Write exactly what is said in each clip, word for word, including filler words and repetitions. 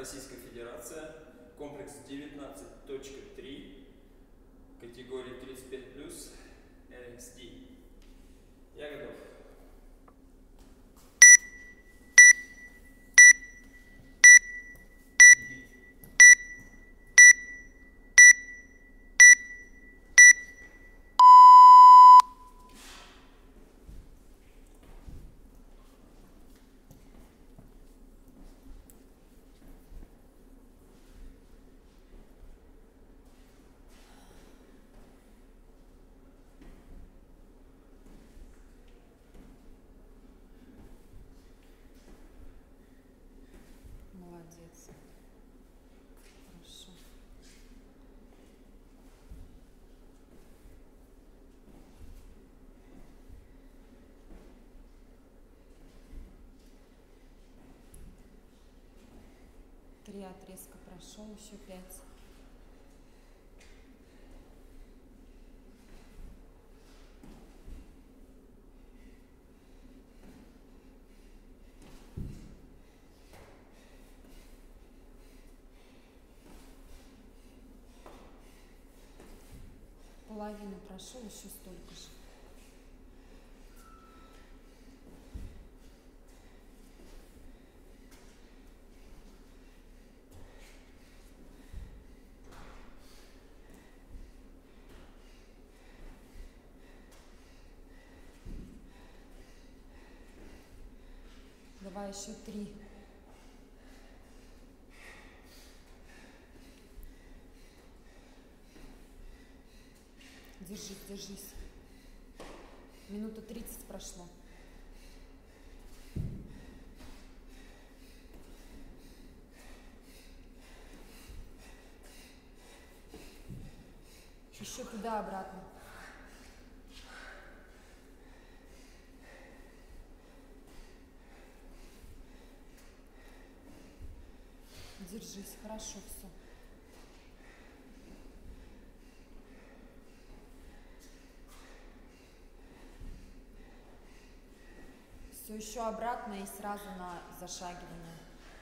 Российская Федерация, комплекс девятнадцать точка три, категории тридцать пять плюс, эр икс ди. Я готов. Молодец. Хорошо. Три отрезка прошел, еще пять. Половину прошел, еще столько же. Давай еще три. Держись, держись. Минута тридцать прошло. Еще туда-обратно. Держись, хорошо все. Все еще обратно и сразу на зашагивание.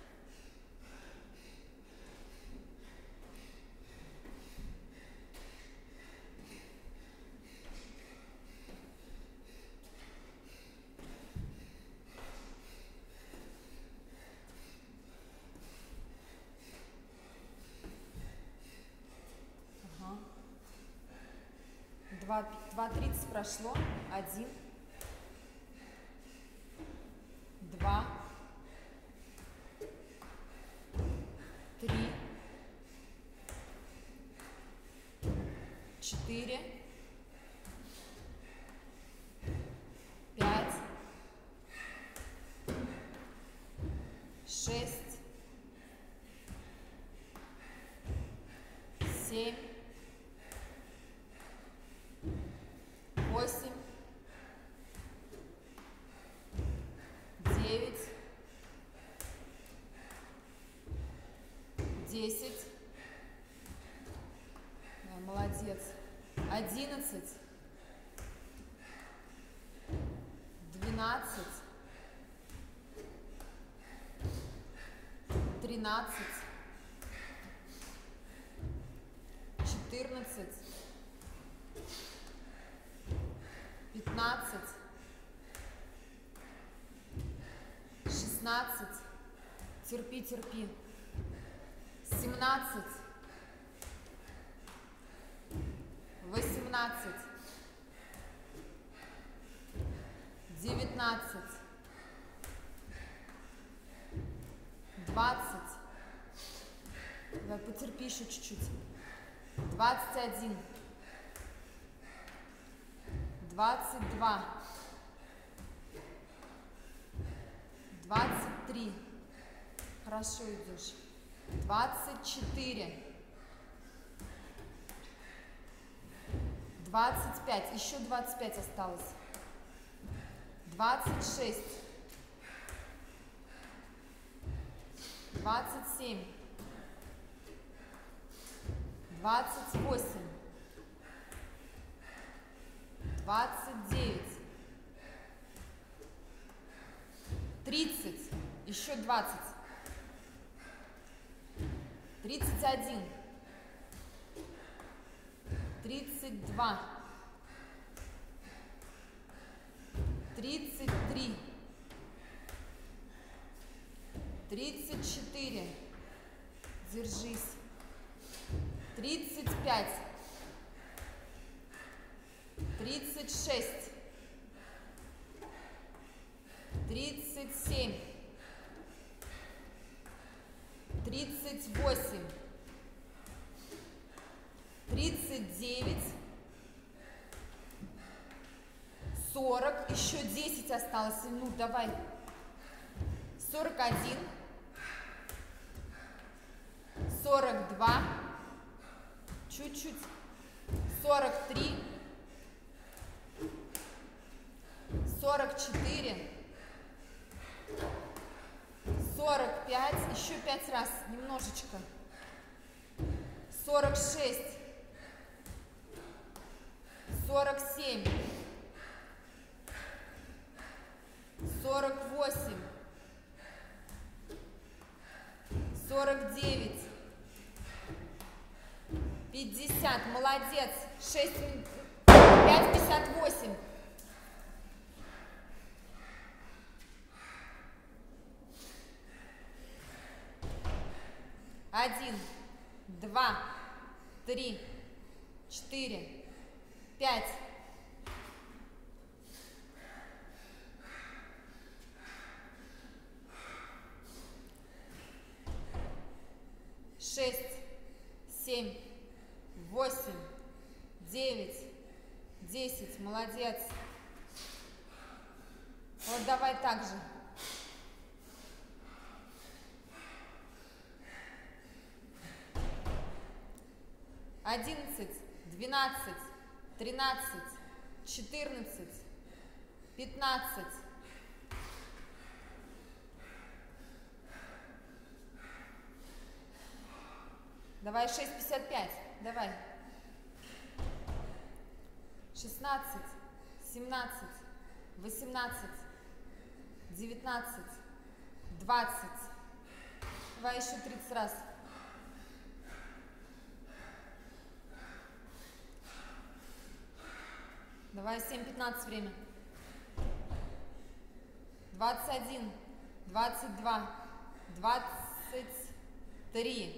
Ага. два тридцать прошло. Один. Два, три, четыре, пять, шесть, семь, восемь, девять, десять, да, молодец, одиннадцать, двенадцать, тринадцать, четырнадцать, пятнадцать, шестнадцать, терпи, терпи, семнадцать, восемнадцать, девятнадцать, двадцать, давай потерпи еще чуть-чуть, двадцать один, двадцать два, двадцать три, хорошо идешь, двадцать четыре, двадцать пять, еще двадцать пять осталось, двадцать шесть, двадцать семь, двадцать восемь, двадцать девять, тридцать, еще двадцать, тридцать один, тридцать два, тридцать три, тридцать четыре, держись, тридцать пять, тридцать шесть, тридцать семь, тридцать восемь, тридцать девять, сорок, еще десять осталось минут, давай, сорок один, сорок два, чуть-чуть, сорок три, сорок четыре, сорок пять, еще пять раз, немножечко, сорок шесть, сорок семь, сорок восемь, сорок девять, пятьдесят, молодец, шесть минут, пять пятьдесят восемь. Один, два, три, четыре, пять, шесть, семь, восемь, девять, десять, молодец. Вот давай так же. Одиннадцать, двенадцать, тринадцать, четырнадцать, пятнадцать. Давай шесть пятьдесят пять. Давай. шестнадцать, семнадцать, восемнадцать, девятнадцать, двадцать. Давай еще тридцать раз. Давай семь пятнадцать время. двадцать один, двадцать два, двадцать три.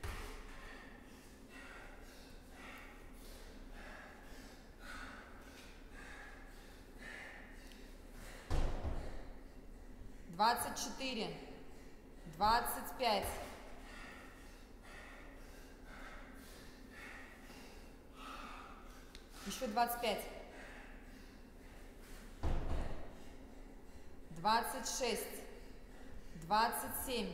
двадцать четыре, двадцать пять, еще двадцать пять, двадцать шесть, двадцать семь,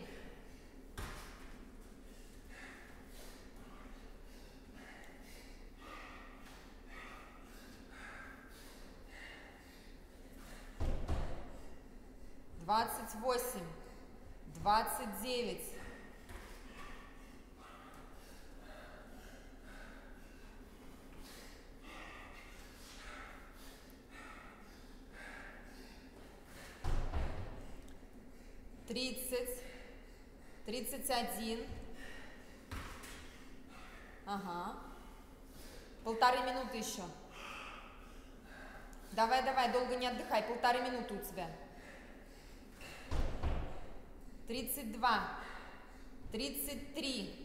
двадцать восемь, двадцать девять, тридцать, тридцать один. Ага. Полторы минуты еще. Давай, давай, долго не отдыхай. Полторы минуты у тебя. тридцать два, тридцать три,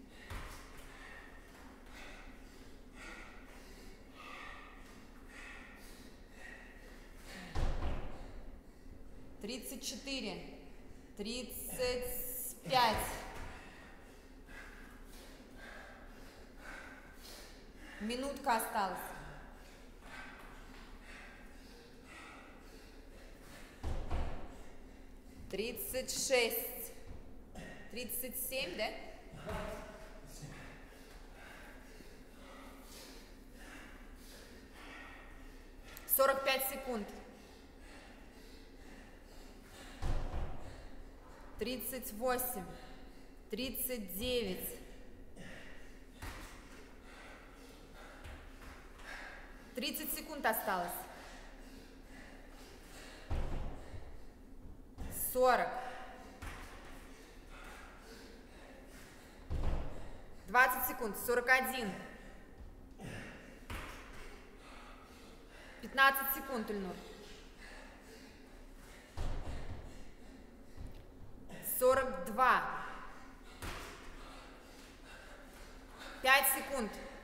тридцать четыре, тридцать пять, минутка осталась. тридцать шесть, тридцать семь, да? сорок пять секунд. тридцать восемь, тридцать девять, тридцать секунд осталось. сорок, двадцать секунд. сорок один. пятнадцать секунд, Ильнур. сорок два. пять секунд.